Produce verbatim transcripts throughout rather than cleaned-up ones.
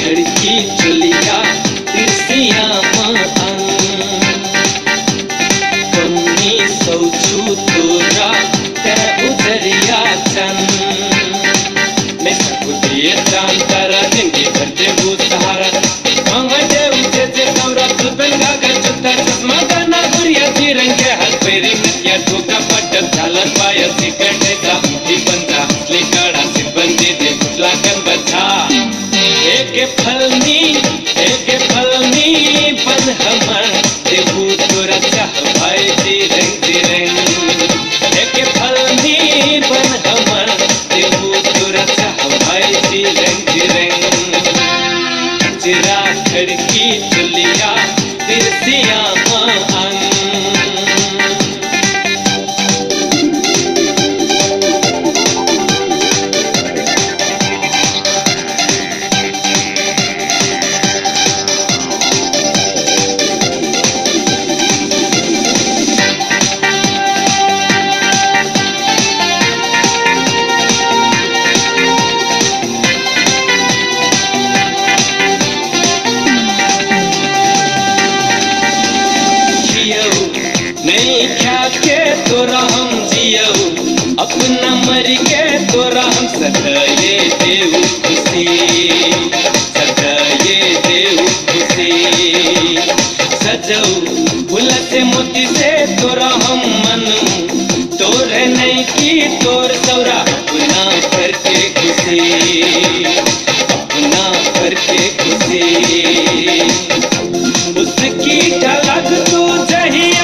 खड़की चुलिया तिरसिया मान कमी सौचू तोरा ते उजरिया चन मैं सकुदिए चांद तारा जिंदगी भरते वो सहारा मंगते उसे से कमरा तुबन गागर चुत्ता चश्मा करना गुरिया जी रंग के हाथ पेरी नतिया ठोका पट्ट झालर पाया सिकटे सा मुठी बंदा लेकाड़ा सिबंदी दे लागन बचा एक फलनी एक फलनी बन हमर देबू तोरा चाह भाई जी रंग जी रंग एक फलनी बन हमर देबू तोरा चाह भाई जी रंग जी रंग जरा खड़की चुलिया तिरसिया मान नहीं क्या के तोरा हम जियो अपना मर के तोरा हम सदाए देव खुशी सदाए देव खुशी सजो फूल से मोती से तोरा हम मन तोरे नहीं की तोर सौरा अपना करके खुशी अपना करके खुशी उसकी झलक तू जहिया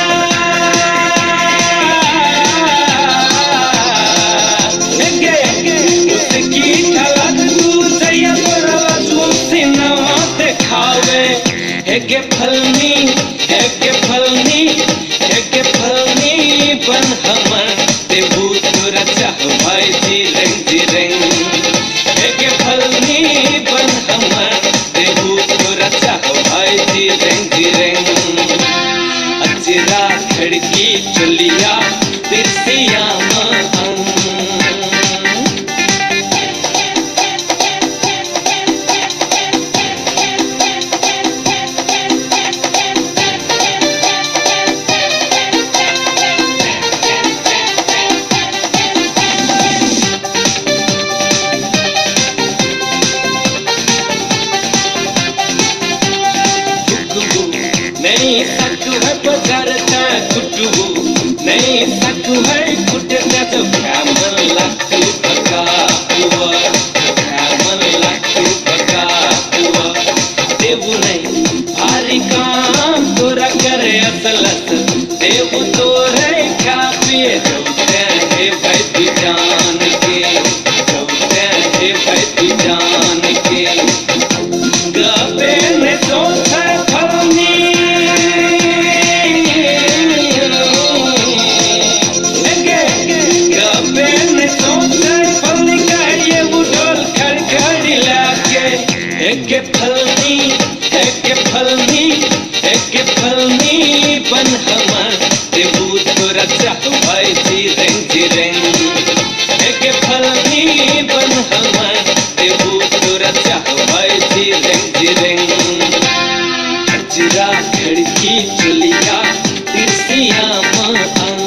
एक फलनी एक फलनी एक फलनी बन हमर देबू तोरा चाह भाई जी रंग जी रंग एक फलनी बन हमर देबू तोरा चाह भाई जी रंग जी रंग अजरा खड़की चुलिया तिरसिया मान नहीं सकू है बजारता कुटू नहीं सकू है कुटना तो कैमल लगू पका हुआ कैमल लगू पका हुआ देवू नहीं भारी काम तोरा करे असलत देवू तोरे काफिए जोते है भाई जान के जोते है भाई जान के गबे ने सोचा फलनी एक फलनी एक फलनी एक फलनी बन हमर देबू तोरा चाह भाई जी रंग जी रंग एक फलनी बन हमर देबू तोरा चाह भाई जी रंग जी रंग अजरा खड़की चुलिया तिरसिया मान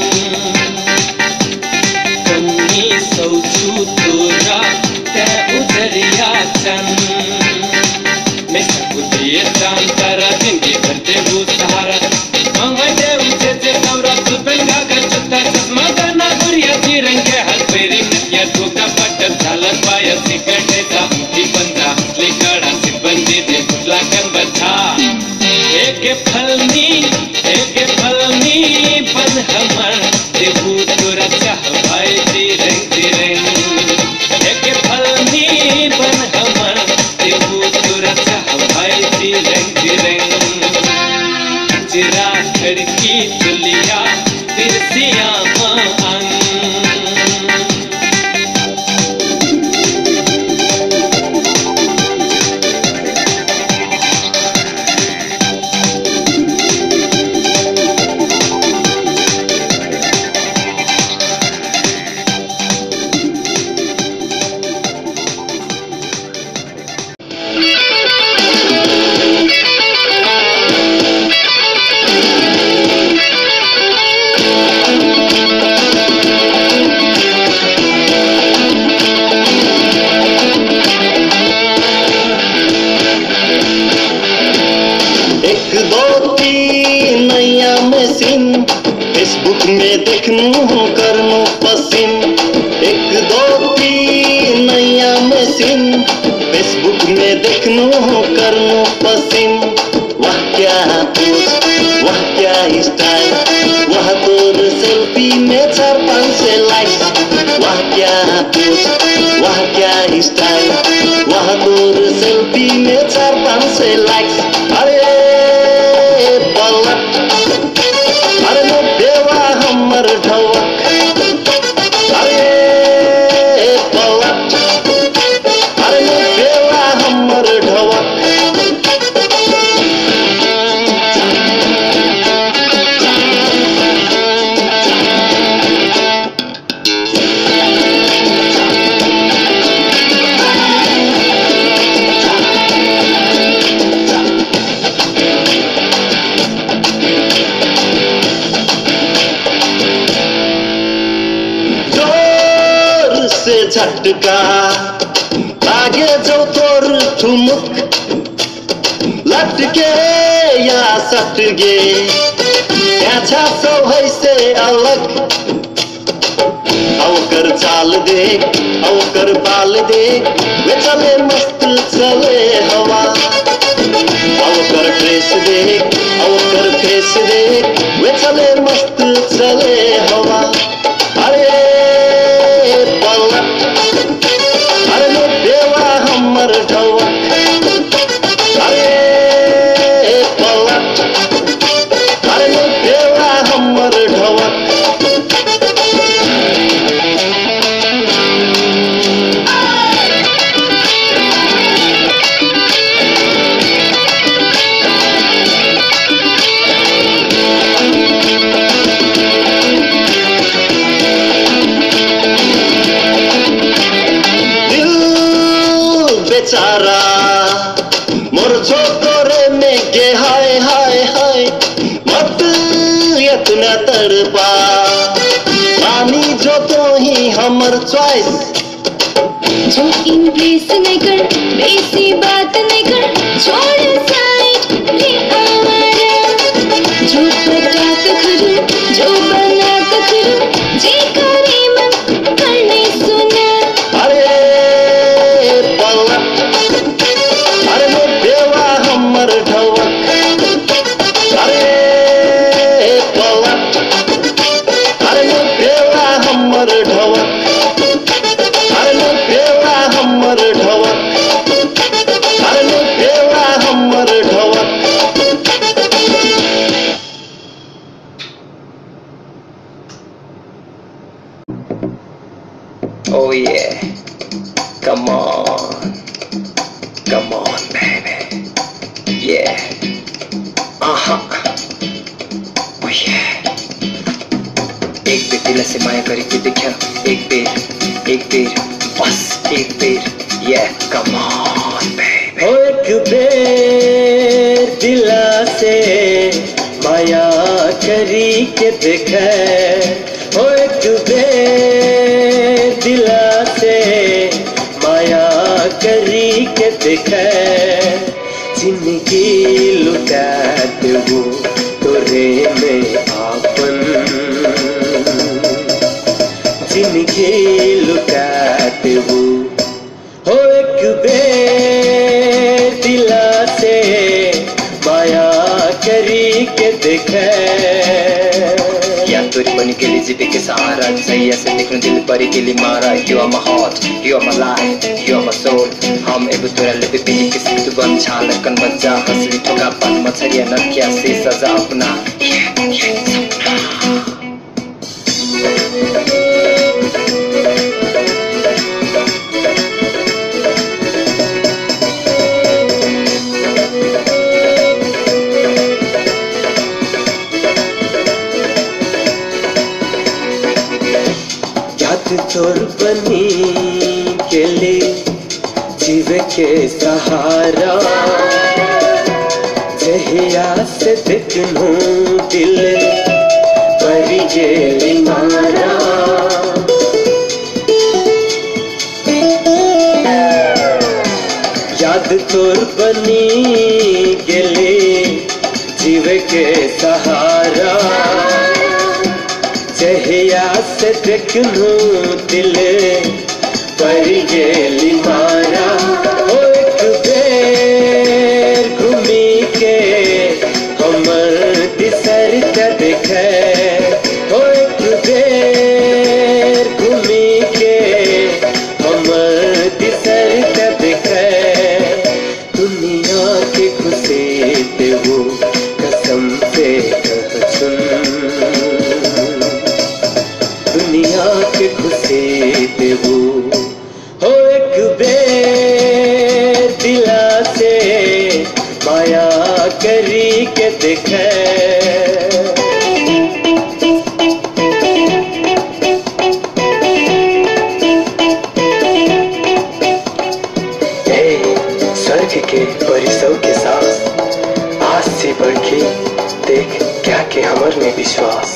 कमी सौचू तोरा ते उजरिया चन मैं सकुदिए चांद तारा जिंदगी भरते वो सहारा मंगते उसे से कमरा तुबन गागर चुत्ता चश्मा करना गुरिया जी रंग के हाथ पेरी नतिया ठोका पट्ट झालर पाया सिकटे सा मुठी बंदा लेकाड़ा सिबंदी दे लागन बचा एक फलनी एक फलनी बन हमर देबू तोरा चाह भाई जी रंग जी रंग एक फलनी बन हमर देखनू करनू पसंद, एक दो तीन नया मशीन, फेसबुक में देखनू करनू पसंद। वाह क्या पोस्ट, वाह क्या स्टाइल, वाह तोर सेल्फी में चार पाँच सौ लाइक्स। वाह क्या पोस्ट, वाह क्या स्टाइल, वाह तोर सेल्फी में चार पाँच सौ लाइक्स। अरे पलट, अरे नो बेवा हमर ढवक, अरे पलट, अरे नो बेवा हमर ढवक। झटका लागे जो तोर ठुमुक, लटके या सटगे त्याचा सौ है से अलग। अवकर चाल देख, अवकर बाल देख, वे चले मस्त चले हवा। अवकर ड्रेस देख, अवकर फेस देख, वे चले मस्त चले हवा। अरे पलट, अरे नो बेवा हमर ढवक, अरे पलट, अरे नो बेवा हमर ढवक। बेचारा मोर छोकरे में गे हाय हाय हाय, मत इतना तड़पा, पानी जो तो ही हमर चॉइस। जो इंग्लिश नहीं कर, बेसी बात नहीं कर, छोड़ साइड रे आवारा। जो पटा कखरू, जो बना कखरू, जे करे मन करने सुना। अरे पलट, अरे नो बेवा हमर ढवक, अरे पलट, अरे नो बेवा हमर ढवक, अरे नो बेवा हमर ढवक, अरे नो बेवा हमर ढवक। Oh yeah, come on, come on baby, yeah, uh-huh, oh yeah। एक बेर दिल से माया करके देखा, एक बेर, एक बेर, बस एक बेर, yeah, come on baby। ओ एक बेर दिल से माया करी के देखा, ओ एक बेर दिल से माया करी के देखा, जिंदगी लुटा देबो तोरे में आपन, जिंदगी लुटा देबो। हो एक बेर दिल से माया करी के देखा, या तोरी बनी के लिए जीवे के सहारा, सही ऐसे निकलूं दिल परी के लिए मारा। You are my heart, you are my life, you are my soul। हम एबो तोरा लेबे पीली किसी तू बन छालकन बच्चा, हंसली ठोका पान मछरिया नकिया से सजा अपना, ये ये सपना। तोर बनी के लिए जीवे के सहारा, जहिया से देखनू दिल भरी ये मारा। याद तोर बनी गेले जीवे के सहारा, जहिया देखनू दिल पर गेली मारा ओ एक बेर घूमी के हमर दिसर त देखे ओ एक बेर घूमी के हमर दिसर त देखे दुनिया के खुशी ते वो कसम से कह सुन दुनिया के खुशी ते वो हो एक बेर दिला से माया करी के देखे स्वर्ग के परिसव के साथ आज से बढ़ के देख क्या के हमर में विश्वास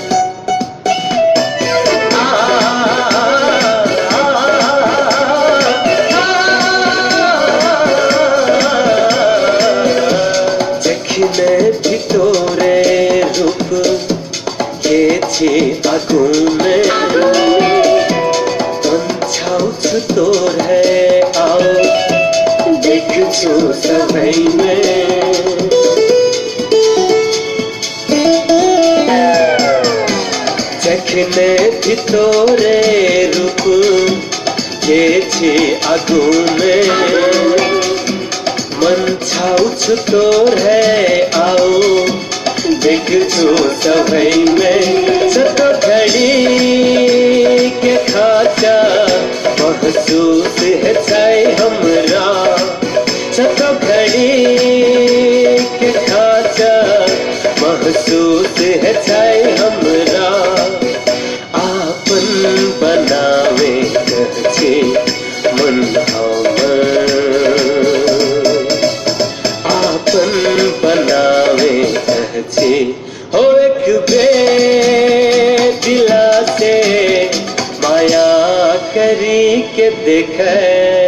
जखने भितोरे रूप ये छे आगू में छाऊ छुतोर है आओ देख छो सभई में जखने भितोरे रूप ये छे आगू में मन छाऊ छुतोर है आओ देख छो सभई में सतो घड़ी के खाचा महसूस है छाई हमरा सतो घड़ी के खाचा महसूस है छाई हमरा आपन बनावे कहचे मन हमर आपन बनावे कहचे हो एक बेर दिला से माया करी के देखे